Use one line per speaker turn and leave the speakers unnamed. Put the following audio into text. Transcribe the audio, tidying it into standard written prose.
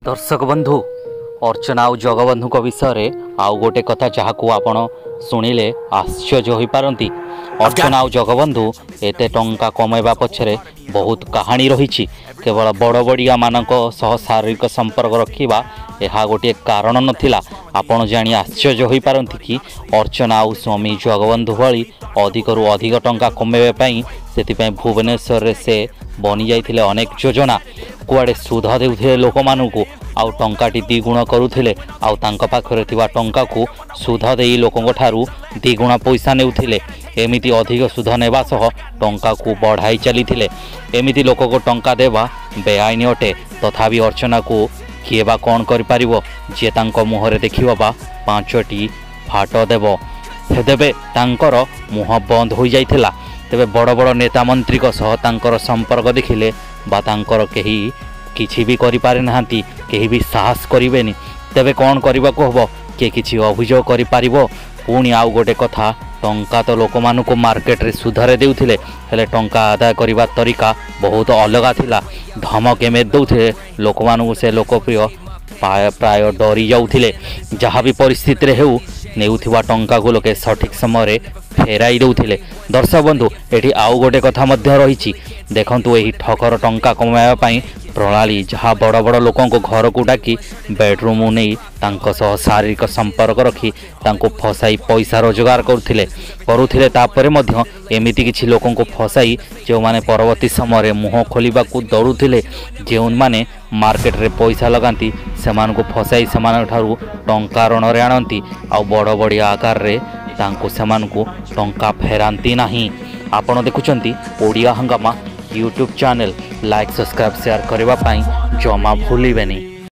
दर्शक बंधु अर्चना और जगबंधु विषय में आउ गोटे कथा जहाँ को आपण शुणिले आश्चर्य हो पारती। अर्चना और जगबंधु एते टंका कमाइबा पछरे बहुत कहानी रही। केवल बड़ बड़िया मानक सह शारीरिक संपर्क रखा यह गोटे कारण नथिला। आपण जानी आश्चर्य हो पारती कि अर्चना और स्वामी जगबंधु भली अधिकरू अधिक टंका कमाइबा से भुवनेश्वर से बनी जाइथिले अनेक योजना। कुआडे सुध देउथिले लोक मानकू आउ टंकाटी द्विगुण करुथिले आउ तांका पाखरे थिबा टंका को सुध देई लोकंक ठारू द्विगुण पैसा नेउथिले। एमिति अधिक सुध नेबा सह टंका को बढ़ाई चलीथिले। एमिति लोक को टंका देवा बेआईन अटे। तथापि अर्चना को किए बा कौन करि पारिबो जे तांको मुहरे देखिबो बा 5टी फाट देबे तांकर मुह बंद हो जाइथिला। तेबे बड़ बड़ नेता मंत्री को सह तांकर संपर्क देखिले बा तांकर केही किछि भी करि पारे नाहंती, केही भी साहस करिवेनी। तेबे कौन करबाको हबो के किछि अभियोग करि पारिबो। पुणी आउ गोटे कथा, टंका तो लोक मानकू मार्केट रे सुधरे देउथिले हेले टंका आदाय करिबा तरीका बहुत अलगा थिला। धमक एमे दउथिले लोक मानकू से लोकप्रिय प्राय डरी जाउथिले। जहाँ भी परिस्थिति रे हेउ नेउथिबा टंका को लोके सठिक समय फेराई दउथिले। दर्शक बंधु एठी आउ गोटे कथा मध्य रही। देखंतु एही ठकर टंका कमाइबा पई प्रणाली जहाँ बड़ बड़ लोकों को घर को डाकी बेडरूम नहीं तांको सह शारीरिक संपर्क रखी तांको फसाई पैसा रोजगार करुथिले। तापरे मध्य एमिति किछि लोकों को फसाई जो माने परवर्ती समय मुह खोलिबा को डरुथिले। जो माने मार्केट रे पैसा लगाती सेमान को फसाई सेमान ठारू टंका ऋण रे आनती आ बड़ बड़िया आकार रे तांको सेमान को टंका फेरांती नाही। आपण देखुचंती Odia Hungama YouTube channel. Like subscribe share करने जमा भूलिबेनी।